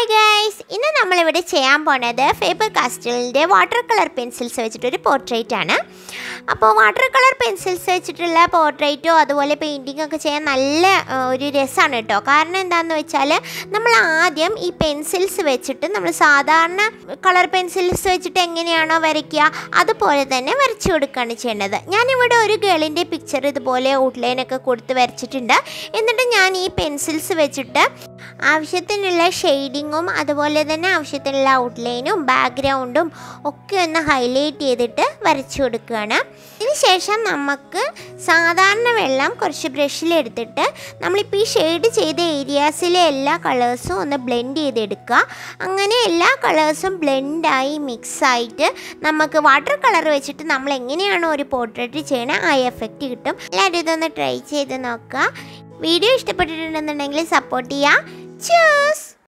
Hi guys, ഇന്ന് നമ്മൾ ഇവിടെ ചെയ്യാൻ പോണത് ഫേബർ കാസ്റ്റലിന്റെ വാട്ടർ കളർ പെൻസിൽസ് വെച്ചിട്ട് ഒരു പോർട്രേറ്റ് ആണ്. അപ്പോൾ വാട്ടർ കളർ പെൻസിൽസ് വെച്ചിട്ടുള്ള പോർട്രേറ്റോ അതുപോലെ പെയിന്റിംഗ് ഒക്കെ ചെയ്യാൻ നല്ല ഒരു രസമാണ് കേട്ടോ. കാരണം എന്താണെന്ന് വെച്ചാൽ നമ്മൾ ആദ്യം ഈ പെൻസിൽസ് വെച്ചിട്ട് നമ്മൾ സാധാരണ കളർ പെൻസിൽസ് വെച്ചിട്ട് എങ്ങനെയാണോ വരയ്ക്കുക അതുപോലെ തന്നെ വരച്ചു കൊടുക്കുകയാണ് ചെയ്യേണ്ടത്. ഞാനിവിടെ ഒരു ഗേളിൻ്റെ പിക്ചർ ഇതുപോലെ ഔട്ട്ലൈനൊക്കെ കൊടുത്ത് വരച്ചിട്ടുണ്ട്. എന്നിട്ട് ഞാൻ ഈ പെൻസിൽസ് വെച്ചിട്ട് ആവശ്യത്തിനുള്ള ഷെയ്ഡിങ്ങും അതുപോലെ തന്നെ ആവശ്യത്തിനുള്ള ഔട്ട്ലൈനും ബാക്ക്ഗ്രൗണ്ടും ഒക്കെ ഒന്ന് ഹൈലൈറ്റ് ചെയ്തിട്ട് വരച്ചു കൊടുക്കുകയാണ്. ഇതിന് ശേഷം നമുക്ക് സാധാരണ വെള്ളം കുറച്ച് ബ്രഷിലെടുത്തിട്ട് നമ്മളിപ്പോൾ ഈ ഷെയ്ഡ് ചെയ്ത ഏരിയാസിലെ എല്ലാ കളേഴ്സും ഒന്ന് ബ്ലെൻഡ് ചെയ്തെടുക്കുക. അങ്ങനെ എല്ലാ കളേഴ്സും ബ്ലെൻഡായി മിക്സായിട്ട് നമുക്ക് വാട്ടർ കളർ വെച്ചിട്ട് നമ്മൾ എങ്ങനെയാണോ ഒരു പോർട്രേറ്റ് ചെയ്യണേ ആ എഫക്റ്റ് കിട്ടും. എല്ലാവരും ഇതൊന്ന് ട്രൈ ചെയ്ത് നോക്കുക. വീഡിയോ ഇഷ്ടപ്പെട്ടിട്ടുണ്ടെന്നുണ്ടെങ്കിൽ സപ്പോർട്ട് ചെയ്യുക. Cheers!